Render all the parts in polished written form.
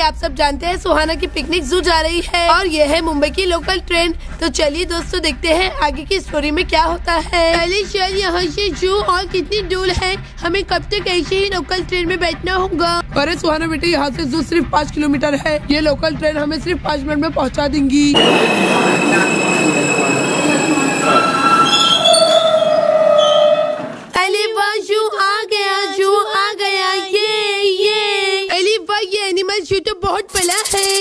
आप सब जानते हैं सुहाना की पिकनिक जू जा रही है और ये है मुंबई की लोकल ट्रेन। तो चलिए दोस्तों देखते हैं आगे की स्टोरी में क्या होता है। पहले चल यहाँ से जू और कितनी दूर है, हमें कब तक ऐसे ही लोकल ट्रेन में बैठना होगा। अरे सुहाना बेटे, यहाँ से जू सिर्फ 5 किलोमीटर है। ये लोकल ट्रेन हमें सिर्फ 5 मिनट में पहुँचा देंगी। ये एनिमल जू तो बहुत बड़ा है।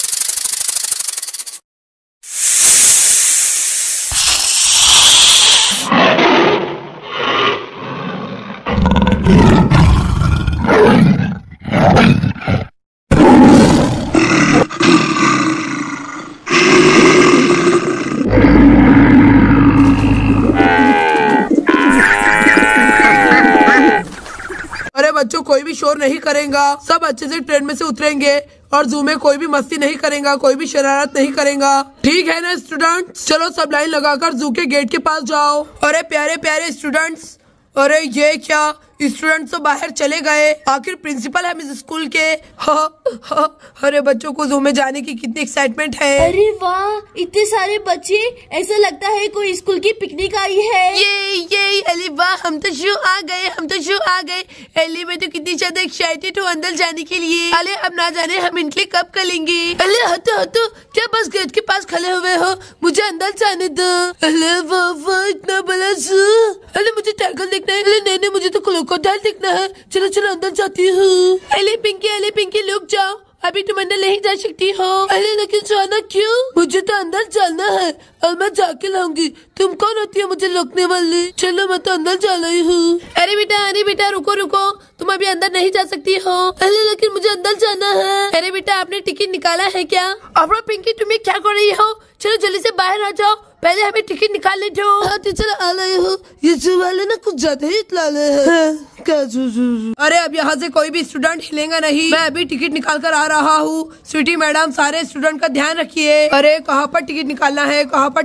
बच्चों कोई भी शोर नहीं करेगा, सब अच्छे से ट्रेन में से उतरेंगे और जू में कोई भी मस्ती नहीं करेगा, कोई भी शरारत नहीं करेगा। ठीक है ना स्टूडेंट्स? चलो सब लाइन लगाकर जू के गेट के पास जाओ। अरे प्यारे प्यारे स्टूडेंट्स, अरे ये क्या, स्टूडेंट्स तो बाहर चले गए। आखिर प्रिंसिपल हम इस स्कूल के। अरे बच्चों को जू में जाने की कितनी एक्साइटमेंट है। अरे वाह, इतने सारे बच्चे, ऐसा लगता है कोई स्कूल की पिकनिक आई है। ये अली वाह, हम तो शू आ गए। अली मैं तो कितनी ज्यादा एक्साइटेड हूँ अंदर जाने के लिए। अले अब ना जाने हम इनके लिए कब करेंगे। अले हतो क्या बस गेट के पास खड़े हुए हो, मुझे अंदर जाने दो। अले वाह इतना बड़ा जू। अले मुझे टाइगर देखना है। अले नहीं मुझे तो क्रोकोडाइल देखना है। चलो अंदर जाती हूँ। अले पिंकी लुक जाओ, अभी तुम अंदर नहीं जा सकती हो। अरे लेकिन जाना क्यों? मुझे तो अंदर जाना है और मैं जाके लाऊंगी। तुम कौन होती है मुझे रोकने वाली? चलो मैं तो अंदर जा रही हूँ। अरे बेटा रुको, तुम अभी अंदर नहीं जा सकती हो। अरे लेकिन मुझे अंदर जाना है। अरे बेटा आपने टिकट निकाला है क्या? अब पिंकी तुम्हें क्या कर रही हो? चलो जल्दी से बाहर आ जाओ, पहले हमें टिकट निकाल ले दो। हाँ टीचर आ रहे हो। ये जू वाले ना कुछ ज्यादा ही लाले हैं। अरे अब यहाँ से कोई भी स्टूडेंट हिलेगा नहीं। मैं अभी टिकट निकाल कर आ रहा हूँ। स्वीटी मैडम सारे स्टूडेंट का ध्यान रखिए। अरे कहाँ पर टिकट निकालना है?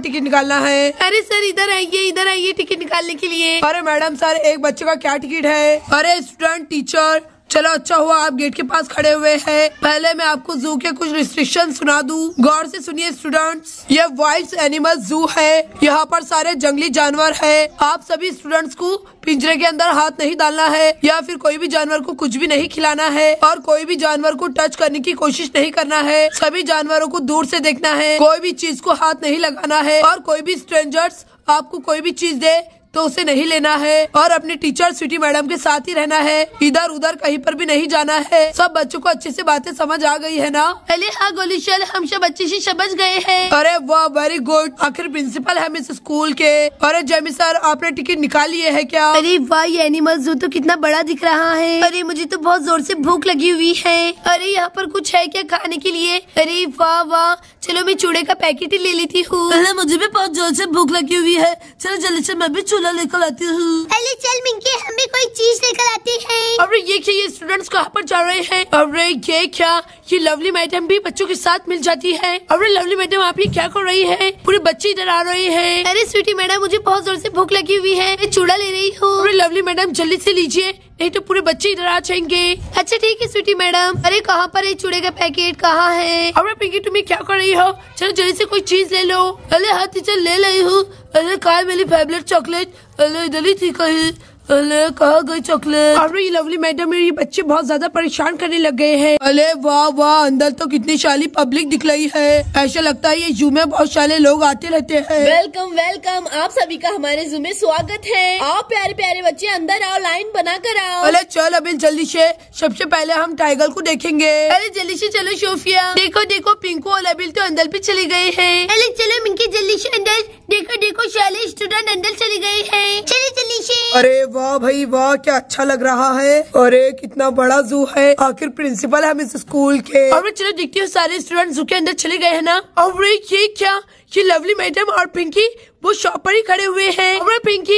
अरे सर इधर आइए टिकट निकालने के लिए। अरे मैडम सर, एक बच्चे का क्या टिकट है? अरे स्टूडेंट टीचर, चलो अच्छा हुआ आप गेट के पास खड़े हुए हैं। पहले मैं आपको जू के कुछ रिस्ट्रिक्शन सुना दूं। गौर से सुनिए स्टूडेंट्स, ये वाइल्ड एनिमल जू है। यहाँ पर सारे जंगली जानवर है। आप सभी स्टूडेंट्स को पिंजरे के अंदर हाथ नहीं डालना है या फिर कोई भी जानवर को कुछ भी नहीं खिलाना है और कोई भी जानवर को टच करने की कोशिश नहीं करना है। सभी जानवरों को दूर से देखना है, कोई भी चीज को हाथ नहीं लगाना है और कोई भी स्ट्रेंजर्स आपको कोई भी चीज दे तो उसे नहीं लेना है और अपने टीचर स्वीटी मैडम के साथ ही रहना है। इधर उधर कहीं पर भी नहीं जाना है। सब बच्चों को अच्छे से बातें समझ आ गई है ना? अरे हाँ गोलीशल, हम सब अच्छे से समझ गए हैं। अरे वाह वेरी गुड, आखिर प्रिंसिपल है इस स्कूल के। अरे जेमी सर, आपने टिकट निकाल लिए है क्या? अरे वाह, ये एनिमल जू तो कितना बड़ा दिख रहा है। अरे मुझे तो बहुत जोर से भूख लगी हुई है। अरे यहाँ पर कुछ है क्या खाने के लिए? अरे वाह, चलो मैं चूड़े का पैकेट ही ले लेती हूँ। अरे मुझे भी बहुत जोर से भूख लगी हुई है। चलो जल्दी से मैं भी चूल्हा लेकर आती हूँ। अरे चल मिंकी, हम भी कोई चीज लेकर आती है। अरे ये क्या, ये स्टूडेंट्स कहाँ पर जा रहे हैं? अरे ये क्या, ये लवली मैडम भी बच्चों के साथ मिल जाती है। अरे लवली मैडम आप ये क्या कर रही है? पूरे बच्चे इधर आ रहे हैं। अरे स्वीटी मैडम, मुझे बहुत जोर से भूख लगी हुई है, मैं चूड़ा ले रही हूँ। अरे लवली मैडम जल्दी से लीजिए, नहीं तो पूरे बच्चे इधर आ जाएंगे। अच्छा ठीक है स्वीटी मैडम। अरे कहाँ पर है चूड़े का पैकेट, कहाँ है? अरे पिंकी तुम्हें क्या कर रही हो? चलो जल्दी से कोई चीज ले लो। अरे हाँ टीचर ले रही हूँ। अरे कहाँ है मेरी फेवरेट चॉकलेट? अरे इधर ही थी कहीं। अरे कहाँ गई चॉकलेट? अरे लवली मैडम, ये बच्चे बहुत ज्यादा परेशान करने लग गए हैं। अरे वाह, अंदर तो कितनी सारी पब्लिक दिख रही है। ऐसा लगता है ये जू में बहुत सारे लोग आते रहते हैं। वेलकम, आप सभी का हमारे जू में स्वागत है। आओ प्यारे प्यारे बच्चे, अंदर आओ, लाइन बना कर आओ। अरे चल अभी जल्दी से, सबसे पहले हम टाइगर को देखेंगे। अरे जल्दी से चलो सोफिया। देखो पिंकू और अबिल तो अंदर भी चले गए हैं। अरे चलो मिंकी जल्दी से अंदर। देखो सारे स्टूडेंट अंदर चले गए हैं। चलिए जल्दी से। अरे वाह भाई वाह, क्या अच्छा लग रहा है। अरे कितना बड़ा जू है, आखिर प्रिंसिपल है इस स्कूल के। अरे चलो देखती हूँ सारे स्टूडेंट जू के अंदर चले गए हैं ना। अरे ये क्या, ये लवली मैडम और पिंकी वो शॉप पर ही खड़े हुए हैं। अरे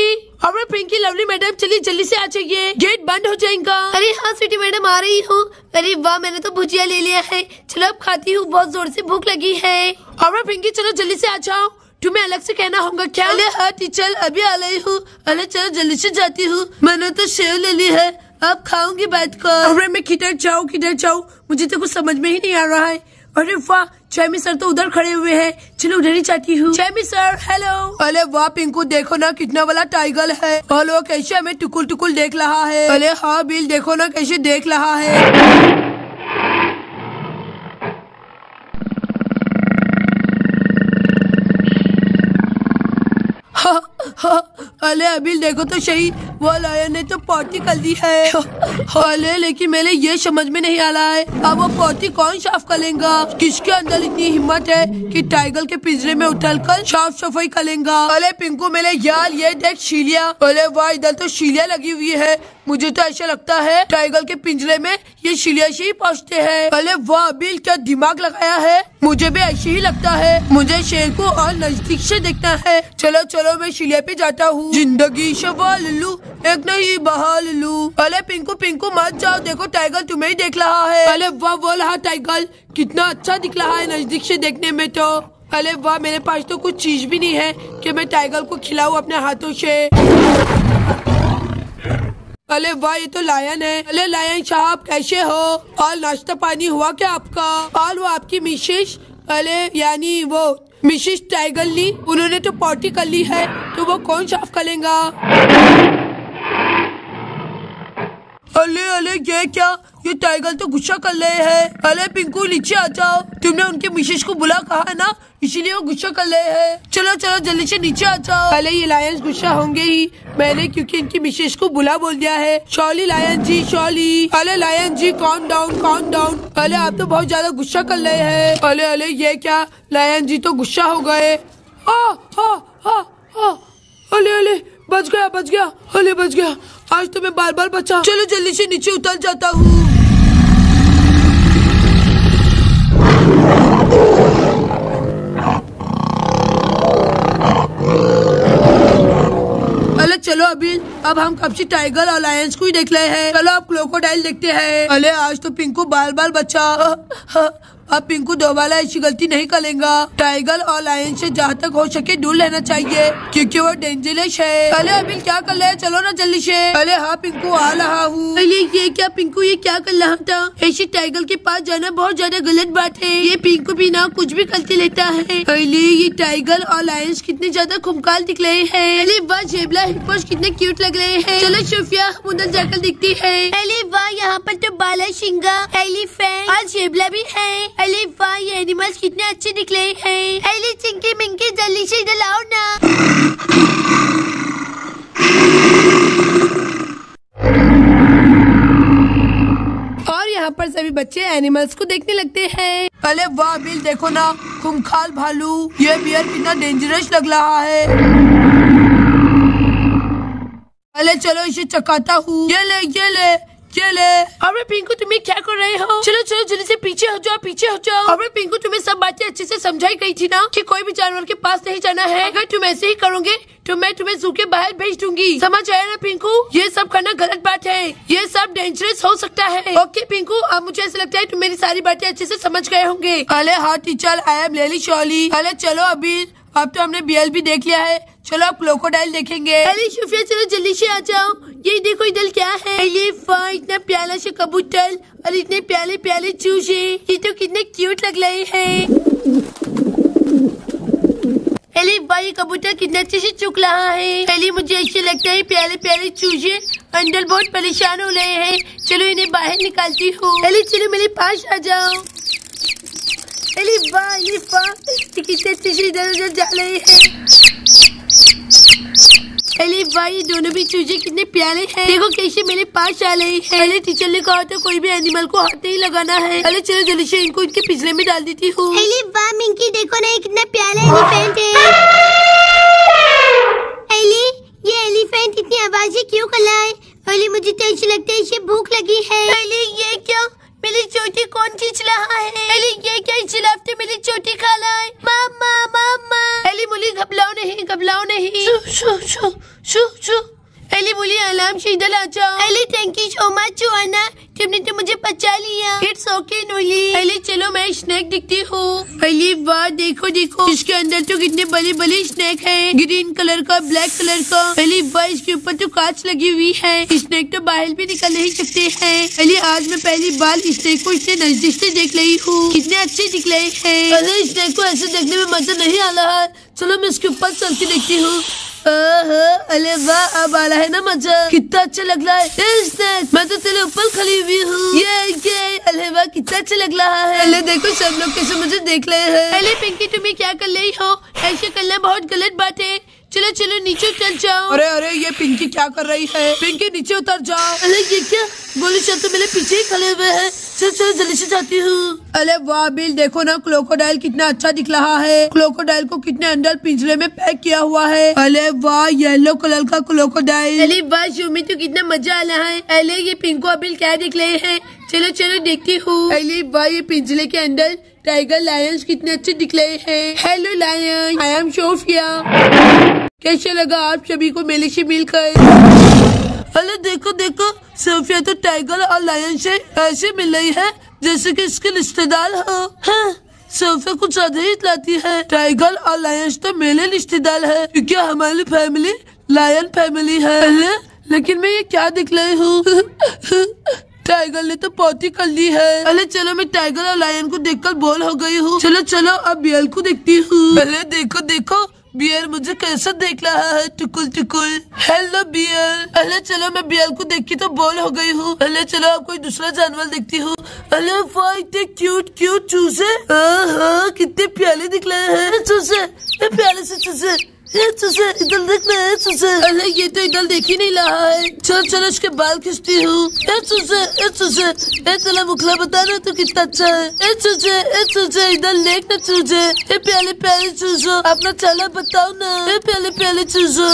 पिंकी लवली मैडम चलिए जल्दी से आ जाइए, गेट बंद हो जाएगा। अरे हाँ स्वीटी मैडम आ रही हूँ। अरे वाह, मैंने तो भुजिया ले लिया है। चलो अब खाती हूँ, बहुत जोर से भूख लगी है। अरे पिंकी चलो जल्दी से आ जाओ, तुम्हें अलग से कहना होगा क्या? अरे हाँ टीचर, अभी आ रही हूँ। अरे चलो जल्दी से जाती हूँ, मैंने तो सेव ले ली है। अब खाऊंगी बैठ कर। अरे मैं किधर जाऊँ मुझे तो कुछ समझ में ही नहीं आ रहा है। अरे वाह, चैमी सर तो उधर खड़े हुए हैं, चलो उधर ही जाती हूँ। चैमी सर हेलो। अरे वाह पिंकू, देखो ना कितना बड़ा टाइगर है। हेलो, कैसे हमें टुकुल टुकुल देख रहा है। अरे हाँ बिल, देखो ना कैसे देख रहा है। अले अबिल देखो तो सही, वो लायन ने तो पॉटी कर दी है। अले लेकिन मेरे ये समझ में नहीं आ रहा है, अब वो पॉटी कौन साफ करेगा? किसके अंदर इतनी हिम्मत है कि टाइगर के पिंजरे में उछलकर साफ सफाई करेगा? अले पिंकू मेरे यार, ये देख शीलिया। अरे वाह, इधर तो शीलिया लगी हुई है। मुझे तो ऐसा लगता है टाइगर के पिंजरे में ये शीलिया से ही पहुँचते हैं। अरे वाह बिल, क्या दिमाग लगाया है। मुझे भी ऐसे ही लगता है, मुझे शेर को और नजदीक से देखना है। चलो चलो मैं शीलिया पे जाता हूँ। जिंदगी सवाल लू, एक नहीं बहाल लू। अरे पिंकू पिंकू मत जाओ, देखो टाइगर तुम्हें ही देख रहा है। अरे वाह, वो रहा टाइगर, कितना अच्छा दिख रहा है नजदीक से देखने में तो। अरे वाह, मेरे पास तो कुछ चीज भी नहीं है कि मैं टाइगर को खिलाऊं अपने हाथों से। अरे वाह, ये तो लायन है। अरे लायन साहब कैसे हो? और नाश्ता पानी हुआ क्या आपका? और वो आपकी मिसेस, अरे यानी वो मिसेस टाइगर ली, उन्होंने तो पॉटी कर ली है, तो वो कौन साफ करेगा? अरे अरे ये क्या, ये टाइगर तो गुस्सा कर रहे हैं। अरे पिंकू नीचे आ जाओ, तुमने उनके मिसेस को बुला कहा है ना, इसीलिए वो गुस्सा कर रहे हैं। चलो चलो जल्दी से नीचे आ जाओ। अरे ये लायंस गुस्सा होंगे ही, मैंने क्योंकि इनकी मिसेस को बुला बोल दिया है। Sorry lion ji, sorry. अरे लायन जी काउंट डाउन। अरे आप तो बहुत ज्यादा गुस्सा कर रहे हैं। अरे अरे ये क्या, लायन जी तो गुस्सा हो गए। अरे बच गया। अरे बच गया, आज तो मैं बार बचा। चलो जल्दी से नीचे उतर जाता हूँ। अरे चलो अभी, अब हम कब से टाइगर और लायंस को ही देख रहे हैं। चलो अब क्रोकोडाइल देखते हैं। अरे आज तो पिंकू बार बचा। अब पिंकू दोबारा ऐसी गलती नहीं करेगा। टाइगर और लायन से जहाँ तक हो सके दूर रहना चाहिए, क्योंकि वो डेंजरस है। अरे अभी क्या कर रहे हैं, चलो ना जल्दी से। अरे हाँ पिंकू आ रहा हूँ। ये क्या पिंकू, ये क्या कर रहा था? ऐसे टाइगर के पास जाना बहुत ज्यादा गलत बात है। ये पिंकू भी ना कुछ भी करते लेता है। अरे ये टाइगर और लायंस कितने ज्यादा खूंखार दिख रहे हैं। अरे वाह, जेबला हिप्पोस कितने क्यूट लग रहे हैं। चलो सोफिया उधर जाकर दिखती है। अरे वाह, यहाँ पर तो बाला शिंगा, एलिफेंट और जेबला भी है। अरे वाह, ये एनिमल्स कितने अच्छे दिख रहे हैं। अरे चिंकी मिंकी जल्दी से इधर आओ ना। और यहाँ पर सभी बच्चे एनिमल्स को देखने लगते हैं। अरे वाह बिल, देखो ना खूंखार भालू। ये बियर कितना डेंजरस लग रहा है। अरे चलो इसे चकाता हूँ। ये ले। अरे पिंकू तुम्हें क्या कर रहे हो? चलो जल्दी से पीछे हो जाओ। अरे पिंकू तुम्हें सब बातें अच्छे से समझाई गई थी ना कि कोई भी जानवर के पास नहीं जाना है। अगर तुम ऐसे ही करोगे तो मैं तुम्हें जू के बाहर भेज दूंगी, समझ आया ना पिंकू? ये सब करना गलत बात है, ये सब डेंजरस हो सकता है। ओके पिंकू, अब मुझे ऐसा लगता है तुम मेरी सारी बातें अच्छे से समझ गए होंगे। अरे हाँ teacher, I am really sorry. अरे चलो अभी, अब तो हमने बियल भी देख लिया है, चलो अब क्रोकोडाइल देखेंगे। अरे शुफिया चलो जल्दी से आ जाओ। ये देखो इधर क्या है। अरे वाह, इतना प्यारा से कबूतर और इतने प्यारे प्यारे चूजे, ये तो कितने क्यूट लग रहे हैं। अरे वाह, ये कबूतर कितने अच्छे से चुग रहा है। अरे मुझे ऐसे लगता है प्यारे प्यारे चूजे अंदर बहुत परेशान हो रहे हैं। चलो इन्हें बाहर निकालती हूँ। अरे चलो मेरे पास आ जाओ। अरे वाह, कितने अच्छे से इधर उधर जा रहे हैं। अरे वाह, ये दोनों भी चूजे कितने प्यारे हैं। देखो कैसे मेरे पास आ रहे हैं। अरे टीचर ने कहा था कोई भी एनिमल को हाथ नहीं लगाना है। अरे चलो जल्दी से इनको इनके पिंजरे में डाल देती हूँ। अरे वाह मिंकी, देखो ना ये कितना प्यारा एलिफेंट है। अरे ये एलिफेंट इतनी आवाजें क्यों कर रहा है? अरे मुझे तो ऐसा लगता है इसे भूख लगी है। अरे ये क्या, मेरी चोटी कौन खींच रहा है? अरे ये क्या, इस जिराफ ने मेरी चोटी खा रहा है। मामा। अरे मुली घबराओ नहीं। शू। एली बोली अलार्म सीधा ला जाओ। Ellie thank you so much Joanna, तुमने तो मुझे बचा लिया। It's okay Nooli. एली चलो मैं स्नैक दिखती हूँ। एली वाह देखो देखो, इसके अंदर तो कितने बड़े बड़े स्नैक है, ग्रीन कलर का, ब्लैक कलर का। एली वाह इसके ऊपर तो कांच लगी हुई है, स्नैक तो बाहर भी निकल नहीं सकते हैं। एली आज मैं पहली बार स्नैक को इतने नजदीक से देख रही हूँ, कितने अच्छे दिख रहे हैं। अरे स्नैक को ऐसे देखने में मजा नहीं आ रहा है, चलो मैं इसके ऊपर चल के देखती हूँ। अरे वाह अब आ रहा है ना मजा, कितना अच्छा लग रहा है। मैं तो तेरे ऊपर खड़ी हुई हूँ, ये अरे वाह कितना अच्छा लग रहा है। अरे देखो सब लोग कैसे मुझे देख रहे हैं। अरे पिंकी तुम्हें क्या कर रही हो, ऐसे करना बहुत गलत बात है। चलो चलो नीचे उतर जाओ। अरे अरे ये पिंकी क्या कर रही है, पिंकी नीचे उतर जाओ। अरे ये क्या, गोली चल तो मेरे पीछे ही खड़े हुए हैं। चल चल जल्दी से जाती हूँ। अरे वाह बिल देखो ना क्रोकोडाइल कितना अच्छा दिख रहा है, क्रोकोडाइल को कितने अंदर पिंजरे में पैक किया हुआ है। अरे वाह येलो कलर का क्रोकोडाइल। अरे वाह शो में तो कितना मजा आ रहा है। अरे ये पिंको अभी क्या दिख रहे हैं, चलो चलो देखती हूँ। अरे वाह ये पिंजरे के अंदर टाइगर लायंस कितने अच्छे दिख रहे हैं। Hello lion, I am Sophia. कैसे लगा आप सभी को मेले से मिलकर? अरे देखो देखो, सोफिया तो टाइगर और लायन से ऐसे मिल रही है जैसे कि इसके रिश्तेदार हो। हाँ, सोफिया कुछ ज्यादा ही लाती है। टाइगर और लायन तो मेरे रिश्तेदार है, क्योंकि हमारी फैमिली लायन फैमिली है। अरे लेकिन मैं ये क्या दिख रही हूँ टाइगर ने तो पौती कर ली है। अरे चलो मैं टाइगर और लायन को देखकर बोर हो गई हूँ, चलो चलो अब बियर को देखती हूँ। अरे देखो देखो बियर मुझे कैसा देख रहा है, टुकुल टुकुल। Hello beer. अरे चलो मैं बियर को देख के तो बोर हो गई हूँ, अरे चलो अब कोई दूसरा जानवर देखती हूँ। अरे वाह इतने क्यूट क्यूट चूजे, हाँ कितने प्याले दिख रहे हैं चूजे, प्याले से चूजे। ये चूजे इधर देख रहे हैं चूजे। अरे ये तो इधर देख ही नहीं रहा है, चलो चलो इसके बाल खींचती हूँ। चूजे तेरा मुखला बता रहे तो कितना अच्छा है। ए चूजे इधर देख ना चूजे, ये प्याले प्याले चूजो अपना चला बताओ ना, ये प्याले प्याले चूजो।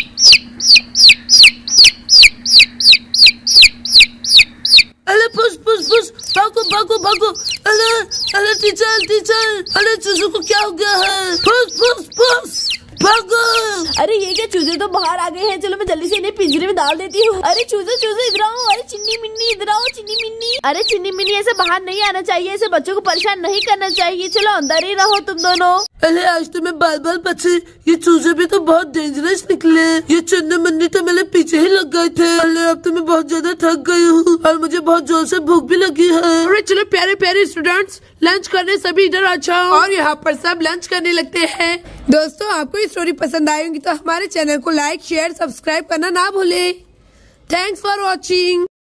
अरे पुश पुश पुश, भागो भागो भागो। अरे टीचर, अरे चूजो को क्या हो गया है, पुश पुश पुश भागो। अरे ये क्या, चूजे तो बाहर आ गए हैं, चलो मैं जल्दी से इन्हें पिंजरे में डाल देती हूँ। अरे चूजे इधर आओ, अरे चिन्नी मिन्नी इधर आओ, चिन्नी मिन्नी। अरे चिन्नी मिन्नी ऐसे बाहर नहीं आना चाहिए, ऐसे बच्चों को परेशान नहीं करना चाहिए, चलो अंदर ही रहो तुम दोनों। अरे आज तो मैं बार बार बचे, ये चूजे भी तो बहुत डेंजरस निकले, ये चन्ने मन्नी तो मेरे पीछे ही लग गए थे। अरे अब तो मैं बहुत ज्यादा थक गई हूँ और मुझे बहुत जोर से भूख भी लगी है। अरे चलो प्यारे प्यारे स्टूडेंट्स लंच करने सभी इधर आ जाओ। और यहाँ पर सब लंच करने लगते हैं। दोस्तों आपको ये स्टोरी पसंद आई होगी तो हमारे चैनल को लाइक शेयर सब्सक्राइब करना ना भूले। Thanks for watching.